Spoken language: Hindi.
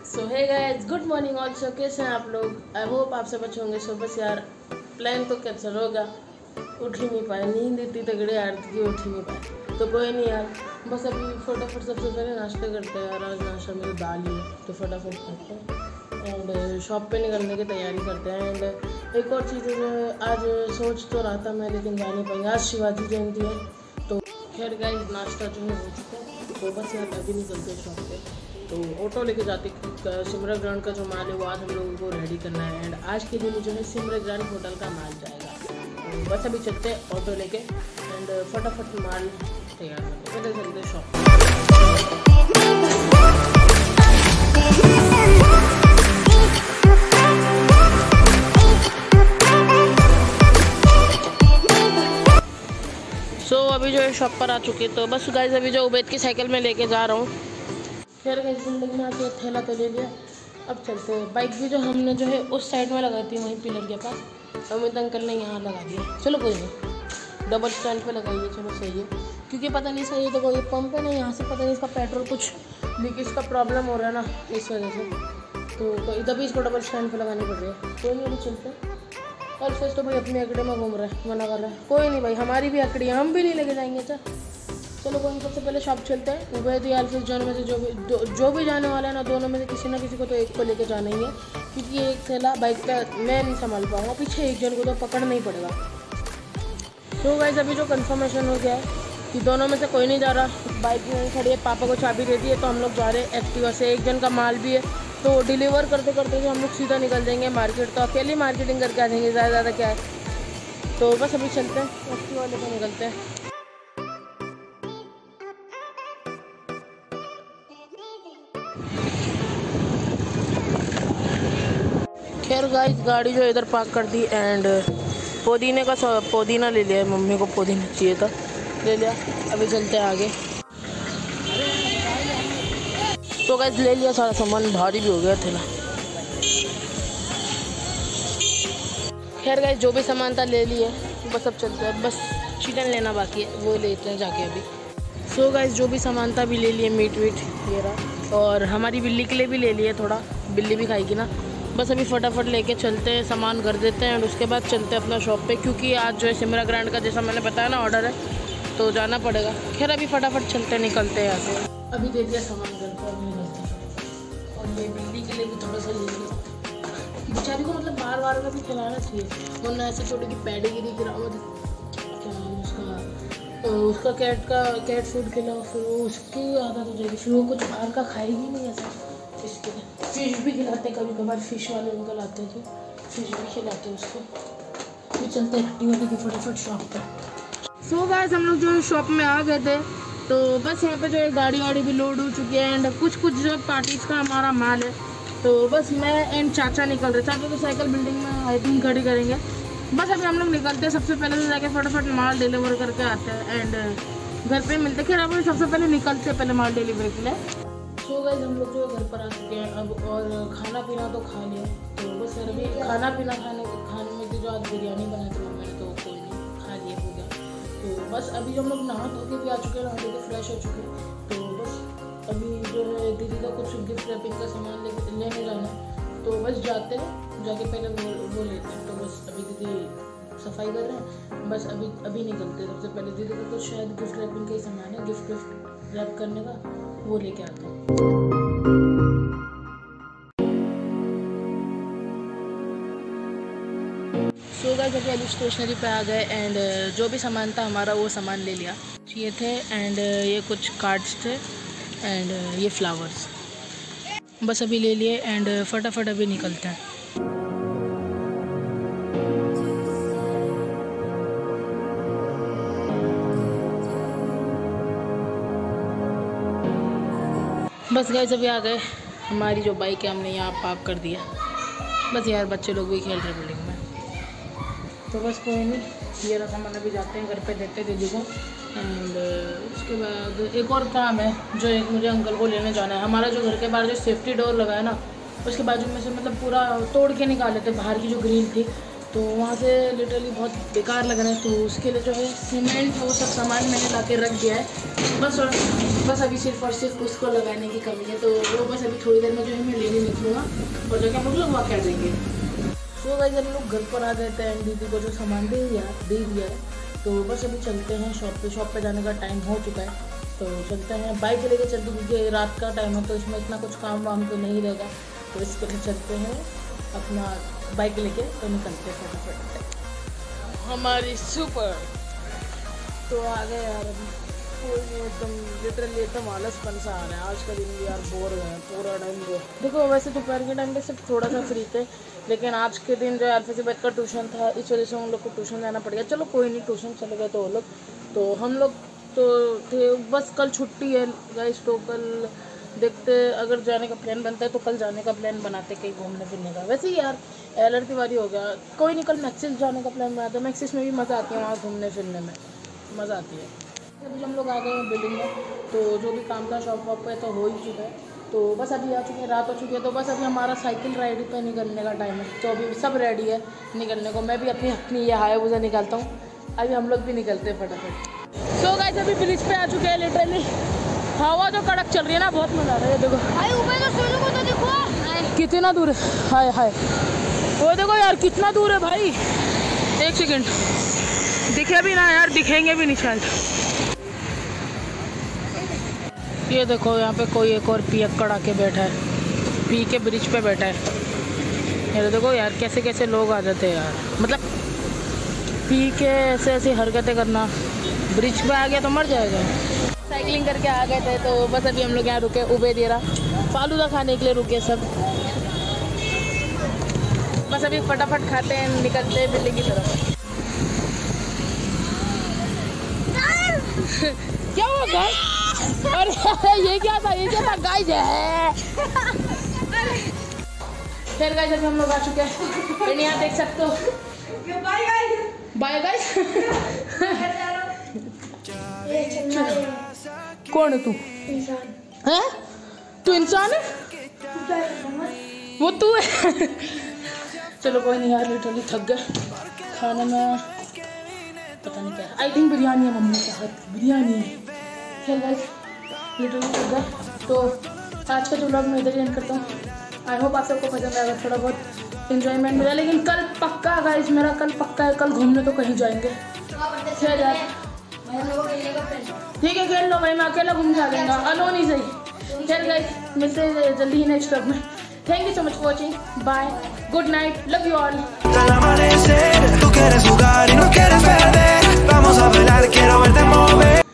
सो hey guys, good morning also. कैसे हैं आप लोग? आई होप आप सब अच्छे होंगे। सो बस यार, प्लान तो कैंसिल होगा, उठ ही नहीं पाए। नींद इतनी तगड़ी आ रही थी कि उठ ही नहीं पाए। तो कोई नहीं यार, बस अभी फटाफट सबसे पहले नाश्ता करते हैं यार। आज नाश्ता मेरी दाल ही है, तो फटाफट खाते हैं एंड शॉप पे निकलने की तैयारी करते हैं। एंड एक और चीज़ है, आज सोच तो रहा था मैं, लेकिन जा नहीं पाएंगे। आज शिवाजी जयंती है। तो खैर गाइस, नाश्ता जो है हो चुका है। तो बस यार अभी निकलते हैं शॉप पे। तो ऑटो लेके जाते, सिमरा ग्रांड का जो माल है वो आज हम लोगों को रेडी करना है। एंड आज के दिन जो है सिमरा ग्रांड होटल का माल जाएगा। तो बस अभी चलते हैं ऑटो लेके एंड फटाफट माल तैयार करते, पहले चलते हैं शॉप। सो अभी जो है शॉप पर आ चुके। तो बस गाइस, अभी जो उबैद की साइकिल में लेके जा रहा हूँ। फिर गई जिंदगी में आके थैला तो ले लिया, अब चलते हैं। बाइक भी जो हमने जो है उस साइड में लगाई थी, वहीं पिलर के पास। अमित अंकल ने यहाँ लगा दिया। चलो कोई नहीं, डबल स्टैंड पे लगाइए, चलो सही है। क्योंकि पता नहीं सही है, तो कोई पंप है ना यहाँ से, पता नहीं इसका पेट्रोल कुछ लीकेज का प्रॉब्लम हो रहा है ना, इस वजह से। तो इधर भी इसको डबल स्टैंड पे लगानी पड़ रही है। कोई नहीं, अभी चलते हैं। और फिर तो भाई अपनी अकड़े में घूम रहा है, मना कर रहा है। कोई नहीं भाई, हमारी भी अकड़ी है, हम भी नहीं लेके जाएंगे। चलो कोई, सबसे पहले शॉप चलते हैं। उबैद या फिर दोनों में से जो भी जाने वाला है ना, दोनों में से किसी ना किसी को तो एक को लेके जाना ही है। क्योंकि एक थैला बाइक पे मैं नहीं संभाल पाऊँगा, पीछे एक जन को तो पकड़ना ही पड़ेगा। तो गाइस, अभी जो कंफर्मेशन हो गया है कि दोनों में से कोई नहीं जा रहा। बाइक में खड़ी है, पापा को चाबी दे दी है, तो हम लोग जा रहे हैं एक्टिवा से। एक जन का माल भी है, तो डिलीवर करते करते हम लोग सीधा निकल जाएंगे मार्केट। तो अकेली मार्केटिंग करके आ जाएंगे, ज़्यादा क्या है। तो बस अभी चलते हैं, एक्टिवा लेकर निकलते हैं। खैर गाइस, गाड़ी जो इधर पार्क कर दी एंड पुदीना ले लिया है। मम्मी को पुदीना चाहिए था, ले लिया। अभी चलते हैं आगे। तो गाइस, ले लिया सारा सामान, भारी भी हो गया थैला। खैर गाइस, जो भी सामान था ले लिए, बस अब चलते हैं। बस चिकन लेना बाकी है, वो लेते हैं जाके अभी। सो गाइस, जो भी सामान था भी ले लिए, मीट ये रहा। और हमारी बिल्ली के लिए भी ले लिए थोड़ा, बिल्ली भी खाएगी ना। बस अभी फटाफट लेके चलते हैं, सामान कर देते हैं और उसके बाद चलते हैं अपना शॉप पे। क्योंकि आज जो है सिमरा ग्रांड का, जैसा मैंने बताया ना, ऑर्डर है, तो जाना पड़ेगा। खैर अभी फटाफट चलते निकलते हैं यहाँ से। अभी दे दिया सामान घर पर, अभी निकलते। और ये बिल्ली के लिए भी थोड़ा सा ले लिया। बेचारी को मतलब बार बार में भी खिलाना चाहिए, वरना ऐसे छोटे की पैडीगिरी गिराओ, क्या उसका कैट फूड खिलाओ, फिर वो उसकी आदत हो जाएगी, फिर वो कुछ बाहर का खाएगी नहीं ऐसा। इसके लिए फिश भी खिलाते हैं, कभी कभार फिश वाले अंकल आते हैं तो फिश भी खिलाते हैं उसको। फिर चलते एक्टिवा लेके फटाफट शॉप पर। सो गाइस, हम लोग जो है शॉप में आ गए थे। तो बस यहाँ पे जो है गाड़ी भी लोड हो चुकी है एंड कुछ जो पार्टीज का हमारा माल है। तो बस मैं एंड चाचा निकल रहे। चाचा तो साइकिल बिल्डिंग में आई थिंक खड़ी करेंगे। बस अभी हम लोग निकलते हैं। सबसे पहले तो जाके फटाफट माल डिलीवर करके आते हैं एंड घर पे मिलते हैं। खैर अभी सबसे पहले निकलते हैं, पहले माल डिलीवरी के लिए। सो गाइस, हम लोग जो है घर पर आ चुके हैं अब, और खाना पीना तो खा लिया। तो बस अभी खाना पीना खाने में जो आज बिरयानी बनाई थी मैंने, तो कोई नहीं, खा लिए, हो गया। तो बस अभी हम लोग नहा धो के भी आ चुके हैं, नहा धो के फ्रेश हो चुके हैं। तो बस अभी जो है दीदी का कुछ गिफ्ट रैपिंग का सामान लेने जाना है। तो बस जाते हैं, जाके पहले वो लेते हैं। तो बस अभी दीदी सफाई कर रहे हैं, बस अभी निकलते हैं। सबसे पहले दीदी को कुछ शायद गिफ्ट रैपिंग का ही सामान है, गिफ्ट रैप करने का, वो लेके आते हैं। सो गाइस, अभी स्टेशनरी पे आ गए एंड जो भी सामान था हमारा वो सामान ले लिया। ये थे एंड ये कुछ कार्ड्स थे एंड ये फ्लावर्स, बस अभी ले लिए एंड फटाफट अभी निकलते हैं। बस गाइस, अभी आ गए। हमारी जो बाइक है हमने यहाँ पार्क कर दिया। बस यार, बच्चे लोग भी खेल रहे बिल्डिंग में। तो बस कोई नहीं, ये रहा सामान। अभी जाते हैं घर पे, देते दीदी को एंड उसके बाद एक और काम है जो एक मुझे अंकल को लेने जाना है। हमारा जो घर के बाहर जो सेफ्टी डोर लगा है ना, उसके बाजू में से मतलब पूरा तोड़ के निकाले थे, बाहर की जो ग्रिल थी। तो वहाँ से लिटरली बहुत बेकार लग रहा है। तो उसके लिए जो है सीमेंट वो सब सामान मैंने ला के रख दिया है बस अभी सिर्फ और सिर्फ उसको लगाने की कमी है। तो वो बस अभी थोड़ी देर में जो है मैं लेने निकलूँगा और जो कि हम लोग वहाँ कर देंगे। तो भाई जब लोग घर पर आ जाते हैं दीदी को जो सामान दे दिया है तो बस अभी चलते हैं शॉप पे जाने का टाइम हो चुका है। तो चलते हैं, बाइक लेके चलते क्योंकि रात का टाइम है तो इसमें इतना कुछ काम वाम तो नहीं रहेगा। तो इसके लिए चलते हैं अपना बाइक लेके तो निकलते हैं फटाफट। हमारी सुपर तो आ गए यार। अभी कोई एकदम लिटरली एकदम आलसपन सा आ रहा है। आज का दिन भी यार बोर हो गया पूरा टाइम बोर। देखो वैसे दोपहर के टाइम पे सिर्फ थोड़ा सा फ्री थे, लेकिन आज के दिन जो अल्फा ज़ुबैर का ट्यूशन था इस वजह से उन लोग को ट्यूशन जाना पड़ गया। चलो कोई नहीं, ट्यूशन चले गए तो वो लोग, तो हम लोग तो थे बस। कल छुट्टी है गाइस तो कल देखते अगर जाने का प्लान बनता है तो कल जाने का प्लान बनाते कहीं घूमने फिरने का। वैसे ही यार एलर की बारी हो गया, कोई नहीं कल मैक्सिस जाने का प्लान बनाते हैं। मैक्सिस में भी मज़ा आती है, वहाँ घूमने फिरने में मज़ा आती है। अभी हम लोग आ गए हैं बिल्डिंग में, तो जो भी काम था शॉप वॉप पे तो हो ही चुका है। तो बस अभी आ चुके हैं, रात हो चुकी है। तो बस अभी हमारा साइकिल राइड पे निकलने का टाइम है। तो अभी सब रेडी है निकलने को। मैं भी अपनी ये हायाबुसा निकालता हूँ, अभी हम लोग भी निकलते हैं फटाफट। सो गाइस अभी ब्रिज पे आ चुके हैं। लिटरली हवा जो कड़क चल रही है ना, बहुत मज़ा आ रहा है। देखो तो देखो कितना दूर है, हाय हाय वो देखो यार कितना दूर है भाई। एक सेकेंड, दिखे भी ना यार, दिखेंगे भी नहीं शायद। ये देखो यहाँ पे कोई एक और पियक्कड़ आके बैठा है, पी के ब्रिज पे बैठा है। ये देखो यार कैसे कैसे लोग आ जाते हैं यार, मतलब पी के ऐसे ऐसी हरकतें करना। ब्रिज पे आ गया तो मर जाएगा। साइकिलिंग करके आ गए थे तो बस अभी हम लोग यहाँ रुके उबेदिरा फालूदा खाने के लिए रुके सब। बस अभी फटाफट खाते हैं, निकलते हैं बिल्डिंग की तरफ। क्या हुआ गाइस? अरे ये क्या था गाइस है। फिर गाइस अभी हम लोग आ चुके हैं, यहाँ देख सकते हो। Bye guys. कौन है तू? इंसान है? तू इंसान है? वो तू है? चलो कोई नहीं यार, लिटरली थक गए खाने में, पता नहीं क्या। आई थिंक बिरयानी है, मम्मी के हाथ बिरयानी है। फिर गाइस लिटरली थक गए। तो आज का जो व्लॉग मैं इधर ही एंड करता हूँ। आई होप आप सबको पसंद आएगा, थोड़ा बहुत इन्जॉयमेंट मिला। लेकिन कल पक्का गाइस, मेरा कल पक्का है, कल घूमने तो कहीं जाएंगे। फिर यार ठीक है खेल लो भाई, मैं अकेला घूम जा दूँगा, अलोन ही सही। फिर गाइस मिलते हैं जल्दी ही नेक्स्ट व्लॉग में। Thank you so much for watching, bye, good night, love you all. Tú quieres jugar y no quieres perder, vamos a bailar, quiero verte mover.